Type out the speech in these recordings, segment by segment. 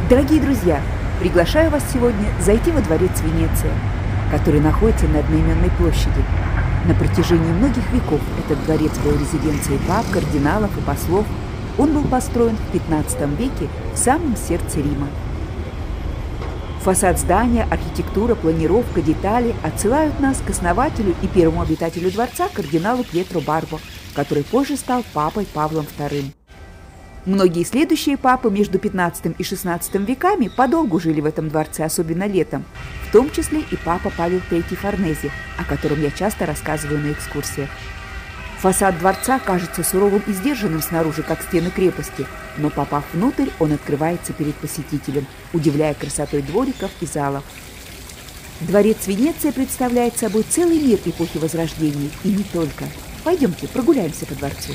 Дорогие друзья, приглашаю вас сегодня зайти во дворец Венеция, который находится на одноименной площади. На протяжении многих веков этот дворец был резиденцией пап, кардиналов и послов. Он был построен в 15 веке в самом сердце Рима. Фасад здания, архитектура, планировка, детали отсылают нас к основателю и первому обитателю дворца, кардиналу Пьетро Барбо, который позже стал папой Павлом II. Многие следующие папы между 15 и 16 веками подолгу жили в этом дворце, особенно летом, в том числе и папа Павел III Форнезе, о котором я часто рассказываю на экскурсиях. Фасад дворца кажется суровым и сдержанным снаружи, как стены крепости, но попав внутрь, он открывается перед посетителем, удивляя красотой двориков и залов. Дворец Венеция представляет собой целый мир эпохи Возрождения, и не только. Пойдемте, прогуляемся по дворцу.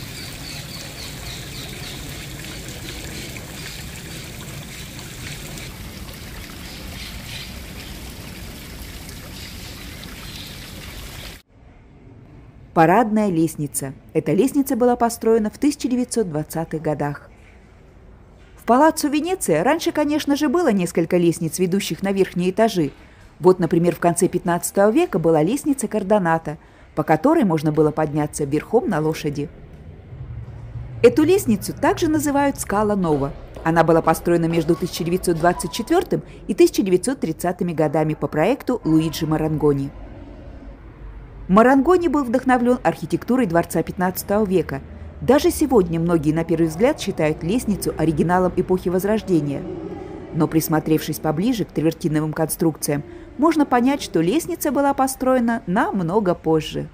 Парадная лестница. Эта лестница была построена в 1920-х годах. В Палаццо Венеция раньше, конечно же, было несколько лестниц, ведущих на верхние этажи. Вот, например, в конце 15 века была лестница Кардоната, по которой можно было подняться верхом на лошади. Эту лестницу также называют Скала Нова. Она была построена между 1924 и 1930 годами по проекту Луиджи Марангони. Марангони был вдохновлен архитектурой дворца XV века. Даже сегодня многие, на первый взгляд, считают лестницу оригиналом эпохи Возрождения. Но присмотревшись поближе к тревертиновым конструкциям, можно понять, что лестница была построена намного позже.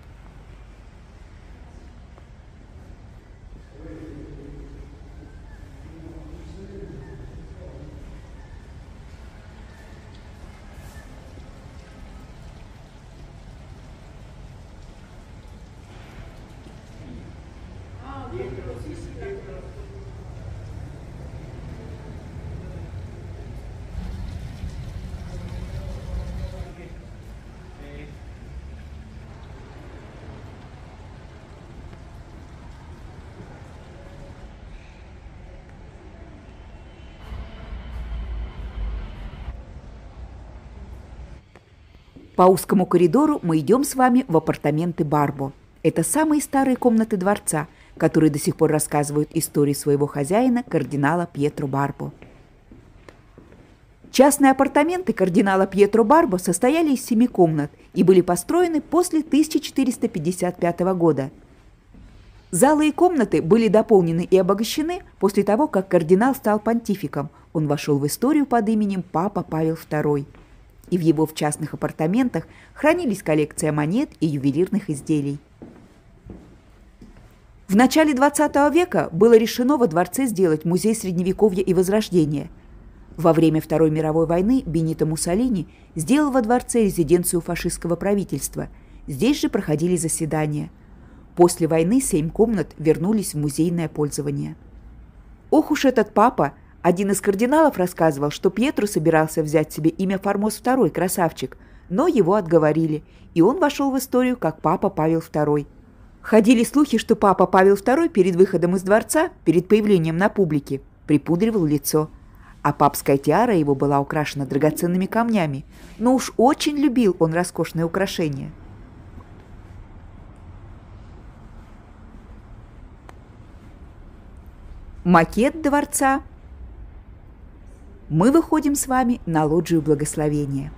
По узкому коридору мы идем с вами в апартаменты Барбо. Это самые старые комнаты дворца, которые до сих пор рассказывают историю своего хозяина, кардинала Пьетро Барбо. Частные апартаменты кардинала Пьетро Барбо состояли из 7 комнат и были построены после 1455 года. Залы и комнаты были дополнены и обогащены после того, как кардинал стал понтификом. Он вошел в историю под именем Папа Павел II. И в его частных апартаментах хранились коллекция монет и ювелирных изделий. В начале XX века было решено во дворце сделать музей Средневековья и Возрождения. Во время Второй мировой войны Бенито Муссолини сделал во дворце резиденцию фашистского правительства. Здесь же проходили заседания. После войны 7 комнат вернулись в музейное пользование. Ох уж этот папа! Один из кардиналов рассказывал, что Пьетро собирался взять себе имя Формоз II, красавчик, но его отговорили, и он вошел в историю как папа Павел II. Ходили слухи, что папа Павел II перед выходом из дворца, перед появлением на публике, припудривал лицо, а папская тиара его была украшена драгоценными камнями, но уж очень любил он роскошные украшения. Макет дворца. Мы выходим с вами на лоджию благословения.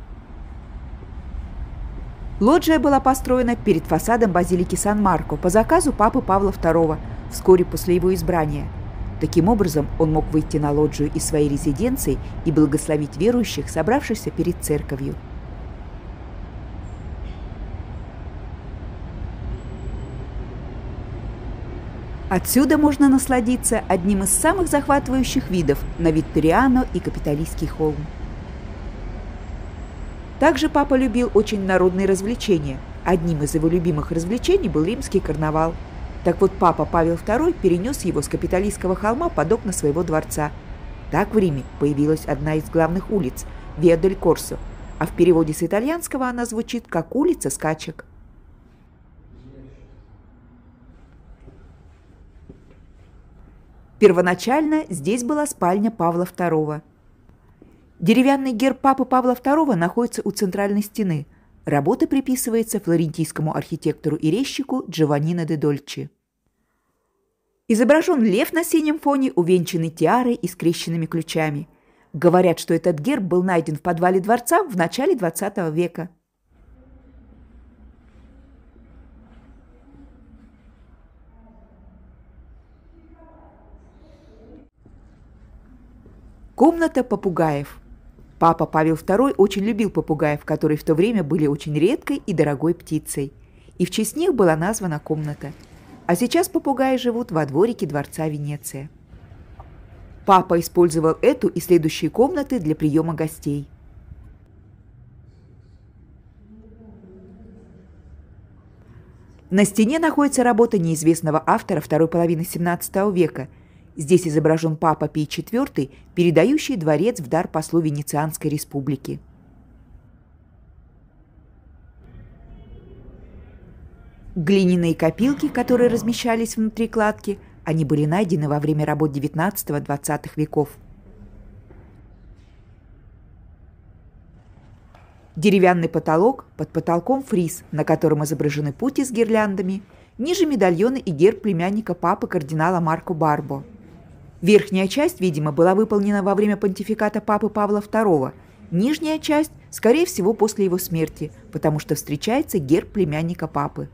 Лоджия была построена перед фасадом базилики Сан-Марко по заказу папы Павла II вскоре после его избрания. Таким образом, он мог выйти на лоджию из своей резиденции и благословить верующих, собравшихся перед церковью. Отсюда можно насладиться одним из самых захватывающих видов на Витториано и Капитолийский холм. Также папа любил очень народные развлечения. Одним из его любимых развлечений был римский карнавал. Так вот, папа Павел II перенес его с Капитолийского холма под окна своего дворца. Так в Риме появилась одна из главных улиц – Виа дель Корсо, а в переводе с итальянского она звучит как «улица скачек». Первоначально здесь была спальня Павла II. Деревянный герб папы Павла II находится у центральной стены. Работа приписывается флорентийскому архитектору и резчику Джованнино де Дольче. Изображен лев на синем фоне, увенчанный тиарой и скрещенными ключами. Говорят, что этот герб был найден в подвале дворца в начале XX века. Комната попугаев. Папа Павел II очень любил попугаев, которые в то время были очень редкой и дорогой птицей. И в честь них была названа комната. А сейчас попугаи живут во дворике дворца Венеция. Папа использовал эту и следующие комнаты для приема гостей. На стене находится работа неизвестного автора второй половины XVII века. Здесь изображен папа Пий IV, передающий дворец в дар послу Венецианской республики. Глиняные копилки, которые размещались внутри кладки, они были найдены во время работ XIX-XX веков. Деревянный потолок, под потолком фриз, на котором изображены пути с гирляндами, ниже медальоны и герб племянника папы кардинала Марко Барбо. Верхняя часть, видимо, была выполнена во время понтификата папы Павла II, нижняя часть, скорее всего, после его смерти, потому что встречается герб племянника папы.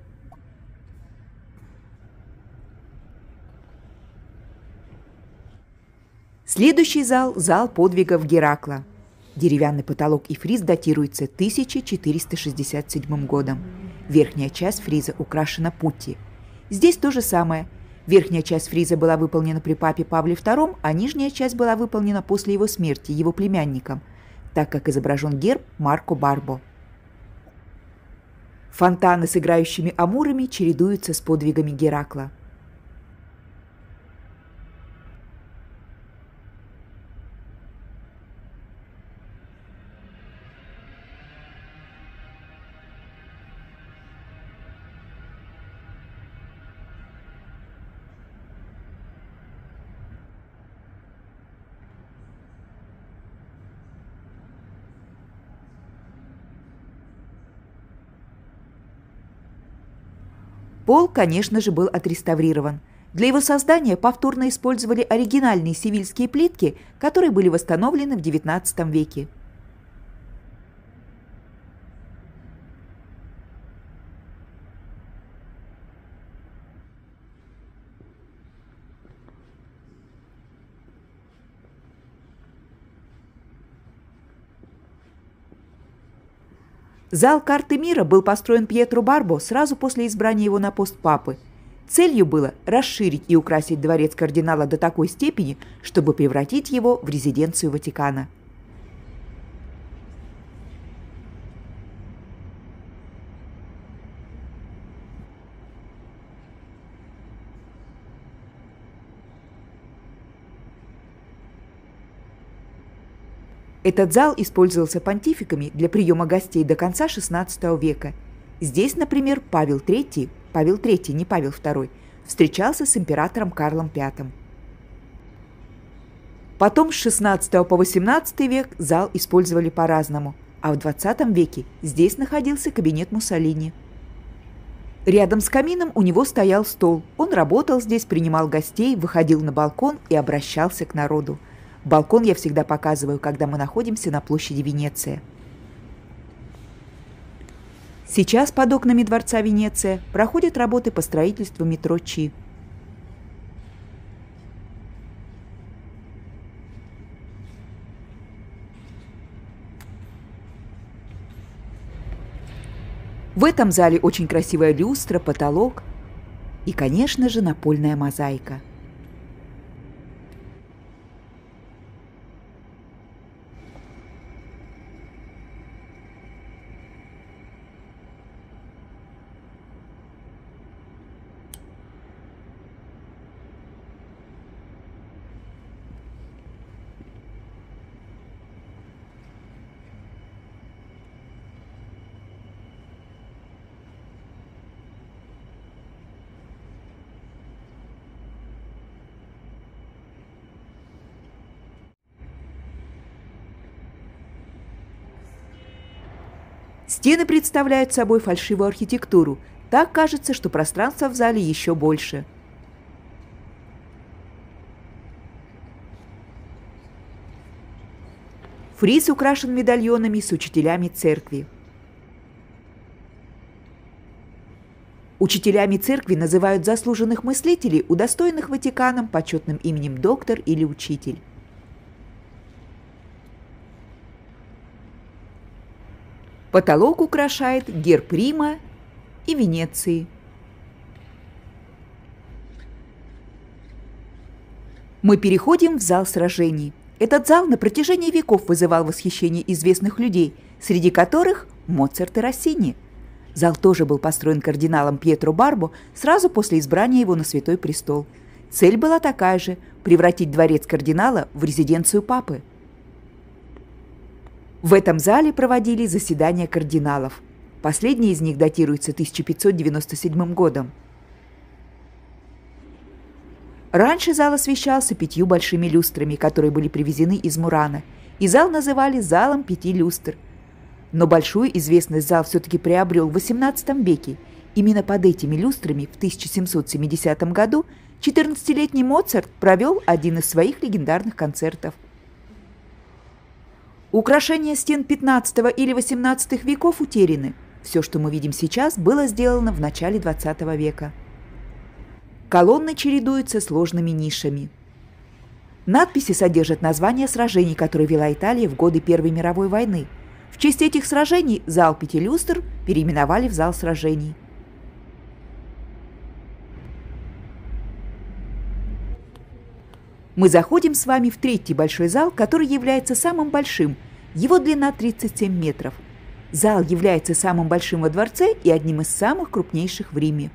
Следующий зал – зал подвигов Геракла. Деревянный потолок и фриз датируются 1467 годом. Верхняя часть фриза украшена путти. Здесь то же самое. Верхняя часть фриза была выполнена при папе Павле II, а нижняя часть была выполнена после его смерти его племянником, так как изображен герб Марко Барбо. Фонтаны с играющими амурами чередуются с подвигами Геракла. Пол, конечно же, был отреставрирован. Для его создания повторно использовали оригинальные севильские плитки, которые были восстановлены в XIX веке. Зал карты мира был построен Пьетро Барбо сразу после избрания его на пост папы. Целью было расширить и украсить дворец кардинала до такой степени, чтобы превратить его в резиденцию Ватикана. Этот зал использовался понтификами для приема гостей до конца XVI века. Здесь, например, Павел III, не Павел II, встречался с императором Карлом V. Потом с XVI по XVIII век зал использовали по-разному, а в XX веке здесь находился кабинет Муссолини. Рядом с камином у него стоял стол. Он работал здесь, принимал гостей, выходил на балкон и обращался к народу. Балкон я всегда показываю, когда мы находимся на площади Венеция. Сейчас под окнами дворца Венеция проходят работы по строительству метро Чи. В этом зале очень красивая люстра, потолок и, конечно же, напольная мозаика. Стены представляют собой фальшивую архитектуру. Так кажется, что пространство в зале еще больше. Фриз украшен медальонами с учителями церкви. Учителями церкви называют заслуженных мыслителей, удостоенных Ватиканом почетным именем доктор или учитель. Потолок украшает герб Рима и Венеции. Мы переходим в зал сражений. Этот зал на протяжении веков вызывал восхищение известных людей, среди которых Моцарт и Россини. Зал тоже был построен кардиналом Пьетро Барбо сразу после избрания его на Святой Престол. Цель была такая же – превратить дворец кардинала в резиденцию папы. В этом зале проводили заседания кардиналов. Последний из них датируется 1597 годом. Раньше зал освещался 5 большими люстрами, которые были привезены из Мурана, и зал называли «залом 5 люстр». Но большую известность зал все-таки приобрел в XVIII веке. Именно под этими люстрами в 1770 году 14-летний Моцарт провел один из своих легендарных концертов. Украшения стен 15 или 18 веков утеряны. Все, что мы видим сейчас, было сделано в начале 20 века. Колонны чередуются сложными нишами. Надписи содержат названия сражений, которые вела Италия в годы Первой мировой войны. В честь этих сражений зал 5 люстр переименовали в зал сражений. Мы заходим с вами в третий большой зал, который является самым большим. Его длина 37 метров. Зал является самым большим во дворце и одним из самых крупнейших в Риме.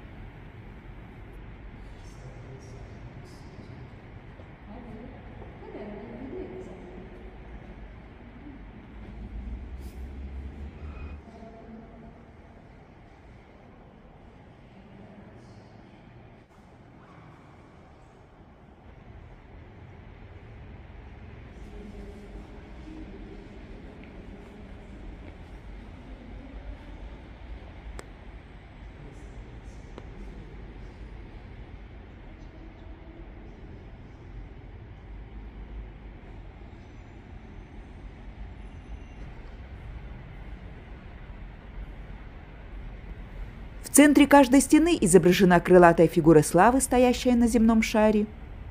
В центре каждой стены изображена крылатая фигура славы, стоящая на земном шаре.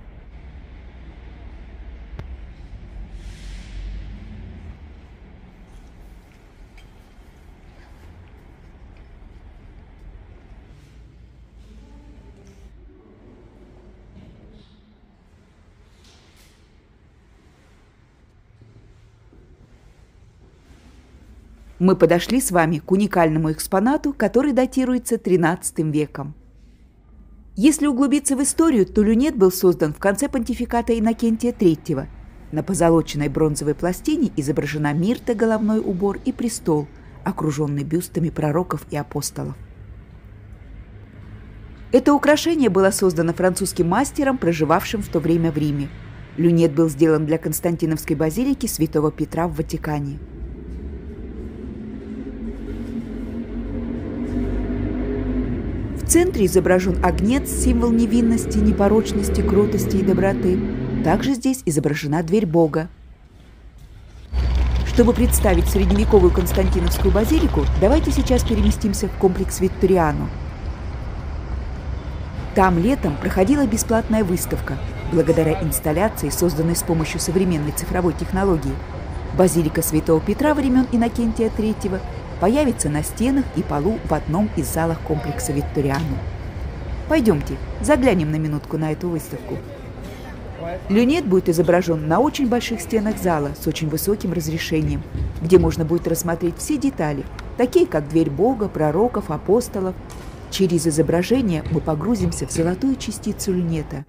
Мы подошли с вами к уникальному экспонату, который датируется XIII веком. Если углубиться в историю, то люнет был создан в конце понтификата Иннокентия III. На позолоченной бронзовой пластине изображена мирта, головной убор и престол, окруженный бюстами пророков и апостолов. Это украшение было создано французским мастером, проживавшим в то время в Риме. Люнет был сделан для Константиновской базилики Святого Петра в Ватикане. В центре изображен агнец, символ невинности, непорочности, кротости и доброты. Также здесь изображена дверь Бога. Чтобы представить средневековую Константиновскую базилику, давайте сейчас переместимся в комплекс Витториано. Там летом проходила бесплатная выставка, благодаря инсталляции, созданной с помощью современной цифровой технологии. Базилика Святого Петра времен Иннокентия III появится на стенах и полу в одном из залов комплекса Витториано. Пойдемте, заглянем на минутку на эту выставку. Люнет будет изображен на очень больших стенах зала с очень высоким разрешением, где можно будет рассмотреть все детали, такие как дверь Бога, пророков, апостолов. Через изображение мы погрузимся в золотую частицу люнета.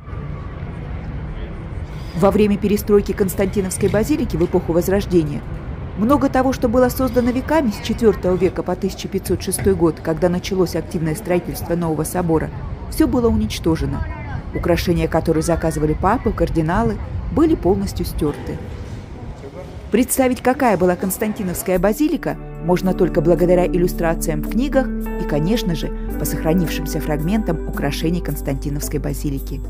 Во время перестройки Константиновской базилики в эпоху Возрождения много того, что было создано веками с IV века по 1506 год, когда началось активное строительство нового собора, все было уничтожено. Украшения, которые заказывали папы, кардиналы, были полностью стерты. Представить, какая была Константиновская базилика, можно только благодаря иллюстрациям в книгах и, конечно же, по сохранившимся фрагментам украшений Константиновской базилики.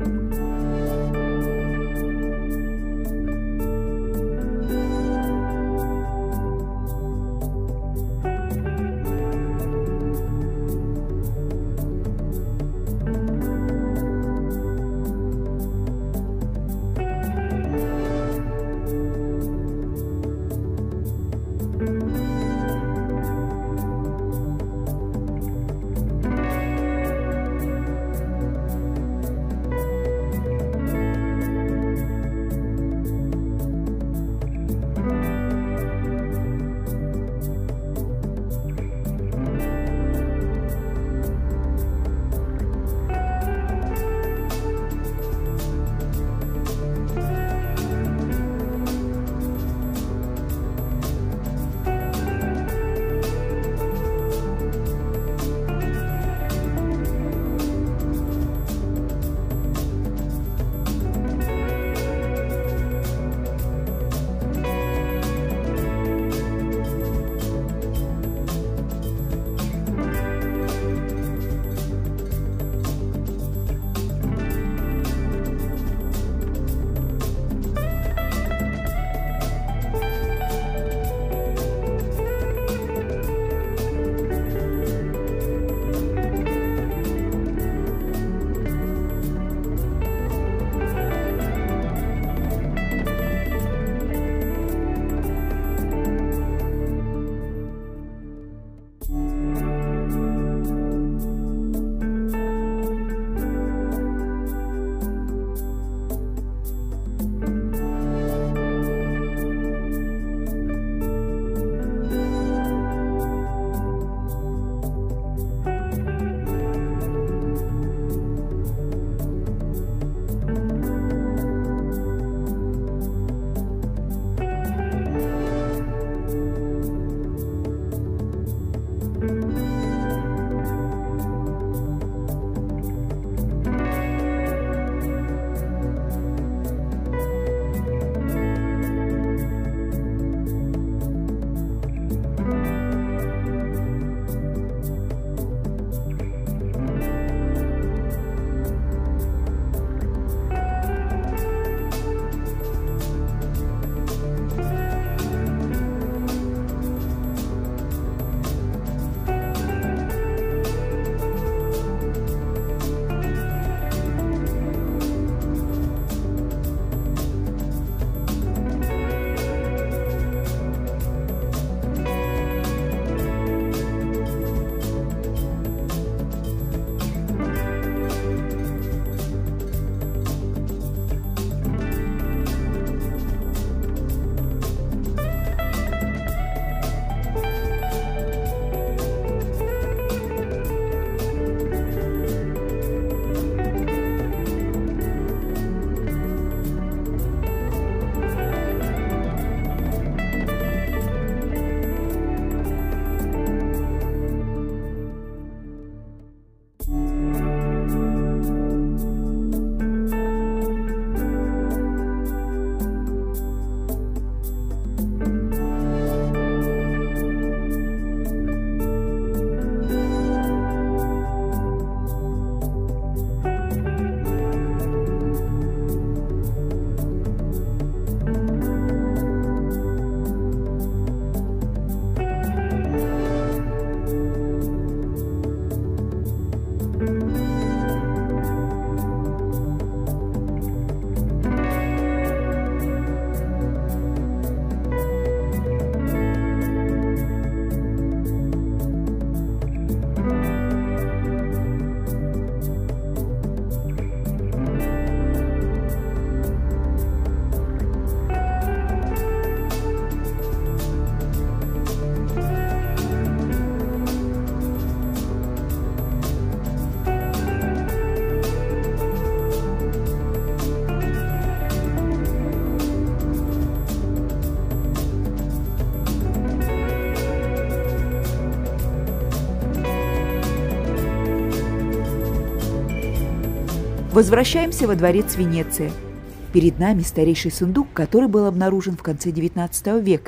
Возвращаемся во дворец Венеция. Перед нами старейший сундук, который был обнаружен в конце XIX века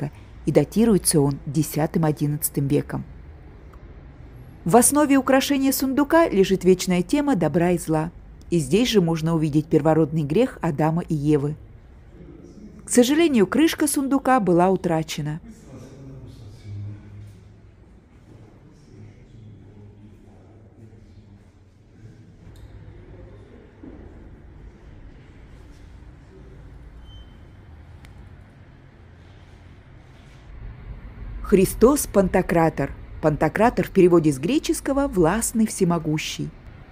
и датируется он X-XI веком. В основе украшения сундука лежит вечная тема добра и зла, и здесь же можно увидеть первородный грех Адама и Евы. К сожалению, крышка сундука была утрачена. Христос Пантократор. Пантократор в переводе с греческого «властный, всемогущий».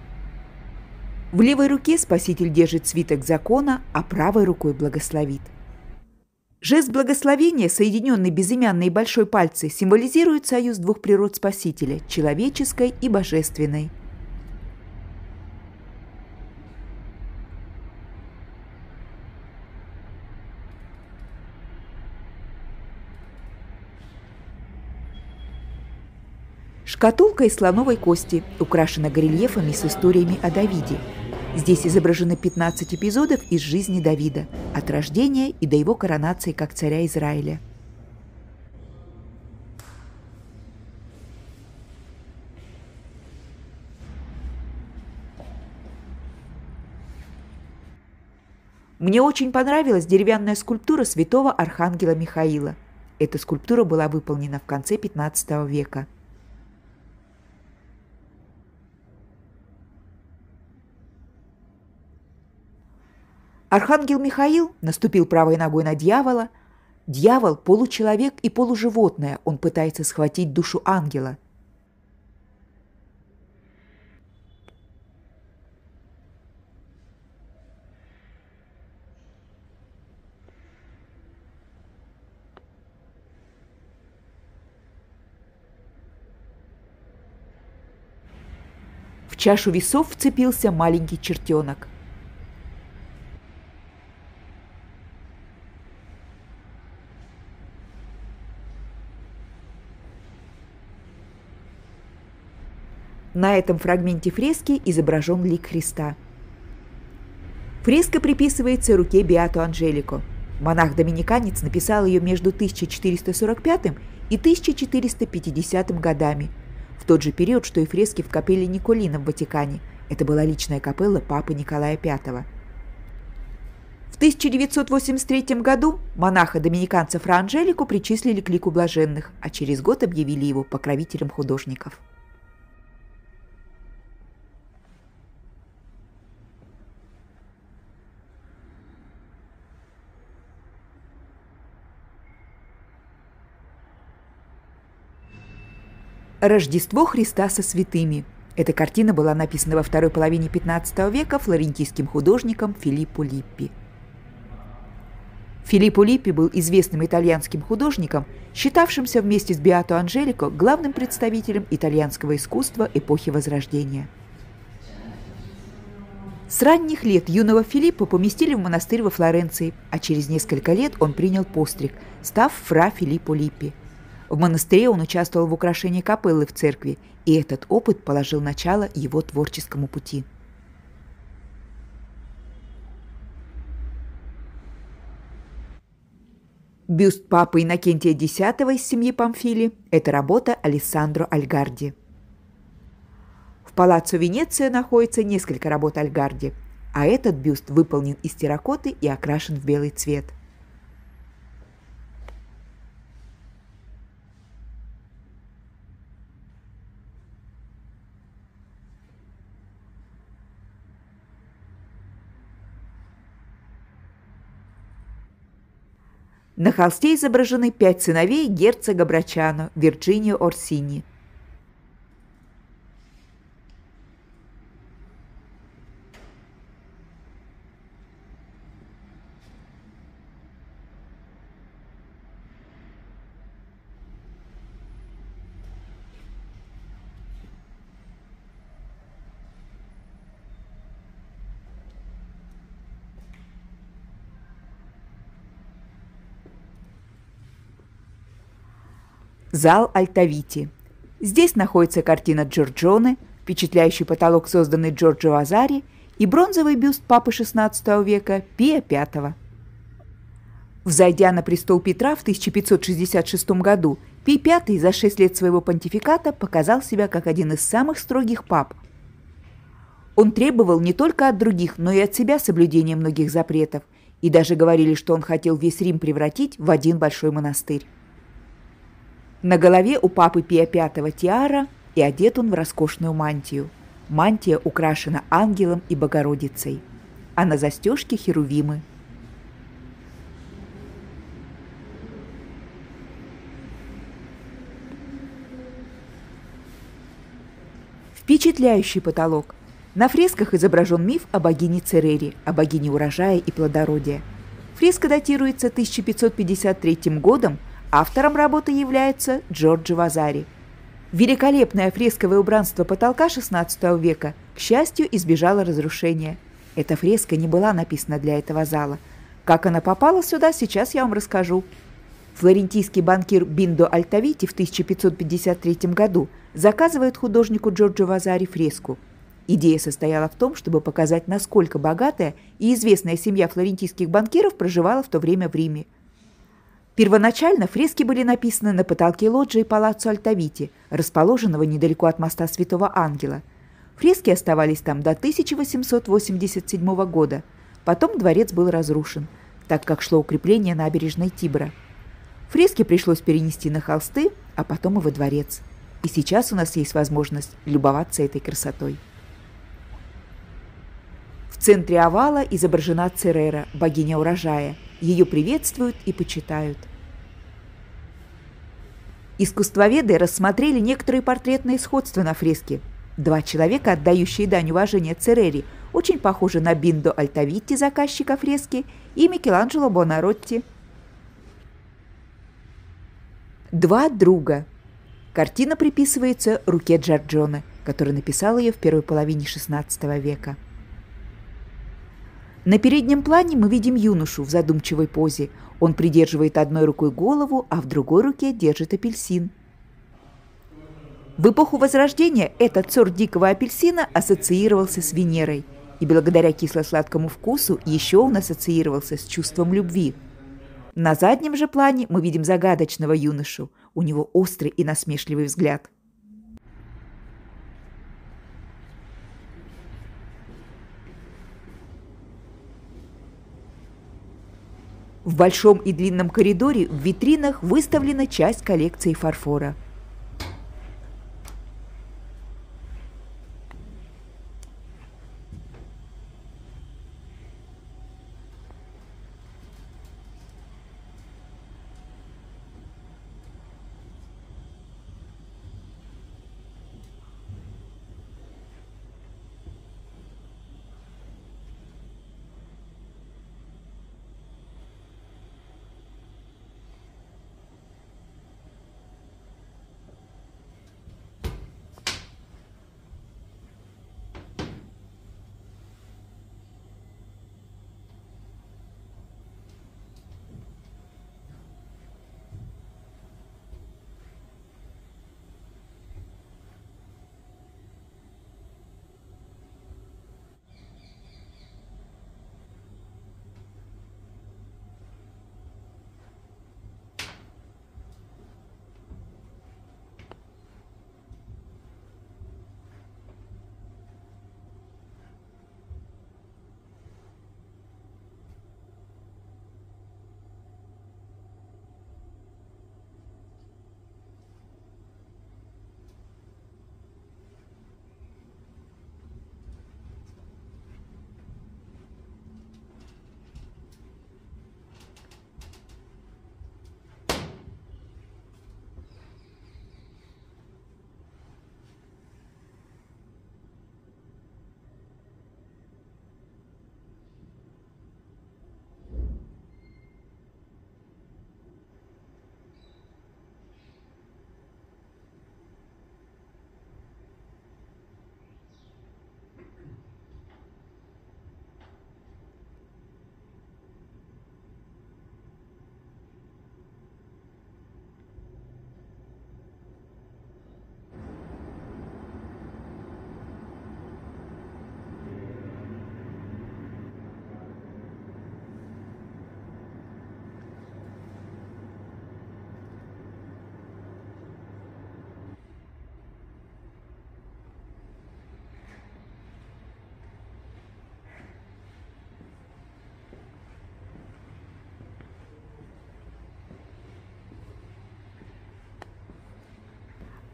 В левой руке Спаситель держит свиток закона, а правой рукой благословит. Жест благословения, соединенный безымянные и большой пальцы, символизирует союз двух природ Спасителя – человеческой и божественной. Шкатулка из слоновой кости украшена горельефами с историями о Давиде. Здесь изображены 15 эпизодов из жизни Давида, от рождения и до его коронации как царя Израиля. Мне очень понравилась деревянная скульптура святого архангела Михаила. Эта скульптура была выполнена в конце XV века. Архангел Михаил наступил правой ногой на дьявола. Дьявол – получеловек и полуживотное, он пытается схватить душу ангела. В чашу весов вцепился маленький чертенок. На этом фрагменте фрески изображен лик Христа. Фреска приписывается руке Беато Анджелико. Монах-доминиканец написал ее между 1445 и 1450 годами, в тот же период, что и фрески в капелле Николина в Ватикане. Это была личная капелла папы Николая V. В 1983 году монаха-доминиканца Фра Анджелико причислили к лику блаженных, а через год объявили его покровителем художников. «Рождество Христа со святыми». Эта картина была написана во второй половине XV века флорентийским художником Филиппо Липпи. Филиппо Липпи был известным итальянским художником, считавшимся вместе с Беато Анджелико главным представителем итальянского искусства эпохи Возрождения. С ранних лет юного Филиппо поместили в монастырь во Флоренции, а через несколько лет он принял постриг, став фра Филиппо Липпи. В монастыре он участвовал в украшении капеллы в церкви, и этот опыт положил начало его творческому пути. Бюст папы Иннокентия X из семьи Памфили – это работа Алессандро Альгарди. В Палаццо Венеция находится несколько работ Альгарди, а этот бюст выполнен из терракоты и окрашен в белый цвет. На холсте изображены 5 сыновей герцога Брачано Вирджинио Орсини. Зал Альтавити. Здесь находится картина Джорджоне, впечатляющий потолок, созданный Джорджо Вазари, и бронзовый бюст папы XVI века Пия V. Взойдя на престол Петра в 1566 году, Пий V за 6 лет своего понтификата показал себя как один из самых строгих пап. Он требовал не только от других, но и от себя соблюдения многих запретов, и даже говорили, что он хотел весь Рим превратить в один большой монастырь. На голове у папы Пия V тиара, и одет он в роскошную мантию. Мантия украшена ангелом и Богородицей, а на застежке херувимы. Впечатляющий потолок. На фресках изображен миф о богине Церере, о богине урожая и плодородия. Фреска датируется 1553 годом, автором работы является Джорджо Вазари. Великолепное фресковое убранство потолка XVI века, к счастью, избежало разрушения. Эта фреска не была написана для этого зала. Как она попала сюда, сейчас я вам расскажу. Флорентийский банкир Биндо Альтавити в 1553 году заказывает художнику Джорджо Вазари фреску. Идея состояла в том, чтобы показать, насколько богатая и известная семья флорентийских банкиров проживала в то время в Риме. Первоначально фрески были написаны на потолке лоджии Палаццо Альтавити, расположенного недалеко от моста Святого Ангела. Фрески оставались там до 1887 года. Потом дворец был разрушен, так как шло укрепление набережной Тибра. Фрески пришлось перенести на холсты, а потом и во дворец. И сейчас у нас есть возможность любоваться этой красотой. В центре овала изображена Церера, богиня урожая. Ее приветствуют и почитают. Искусствоведы рассмотрели некоторые портретные сходства на фреске. Два человека, отдающие дань уважения Церере, очень похожи на Биндо Альтавити, заказчика фрески, и Микеланджело Буонаротти. Два друга. Картина приписывается руке Джорджоне, который написал ее в первой половине XVI века. На переднем плане мы видим юношу в задумчивой позе. Он придерживает одной рукой голову, а в другой руке держит апельсин. В эпоху Возрождения этот сорт дикого апельсина ассоциировался с Венерой, и благодаря кисло-сладкому вкусу еще он ассоциировался с чувством любви. На заднем же плане мы видим загадочного юношу. У него острый и насмешливый взгляд. В большом и длинном коридоре в витринах выставлена часть коллекции фарфора.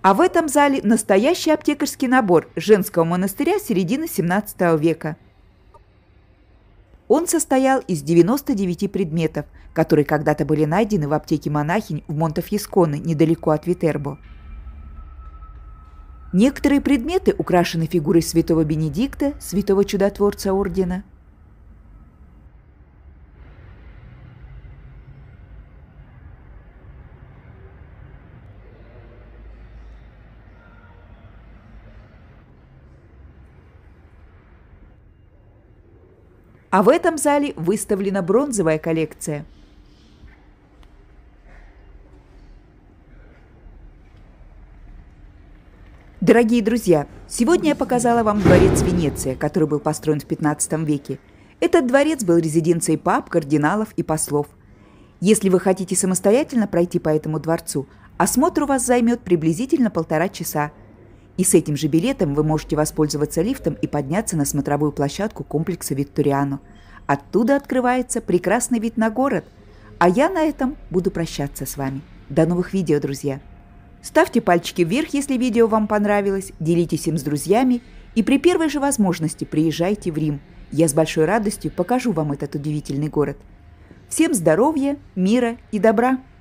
А в этом зале настоящий аптекарский набор женского монастыря середины XVII века. Он состоял из 99 предметов, которые когда-то были найдены в аптеке монахинь в Монтефьесконе, недалеко от Витербо. Некоторые предметы украшены фигурой святого Бенедикта, святого чудотворца ордена. А в этом зале выставлена бронзовая коллекция. Дорогие друзья, сегодня я показала вам дворец Венеция, который был построен в XV веке. Этот дворец был резиденцией пап, кардиналов и послов. Если вы хотите самостоятельно пройти по этому дворцу, осмотр у вас займет приблизительно 1,5 часа. И с этим же билетом вы можете воспользоваться лифтом и подняться на смотровую площадку комплекса Витториано. Оттуда открывается прекрасный вид на город. А я на этом буду прощаться с вами. До новых видео, друзья! Ставьте пальчики вверх, если видео вам понравилось, делитесь им с друзьями и при первой же возможности приезжайте в Рим. Я с большой радостью покажу вам этот удивительный город. Всем здоровья, мира и добра!